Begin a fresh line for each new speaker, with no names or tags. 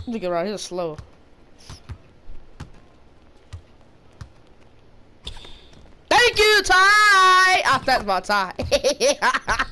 Look around here slow. Thank you, Ty! Ah, that's my Ty.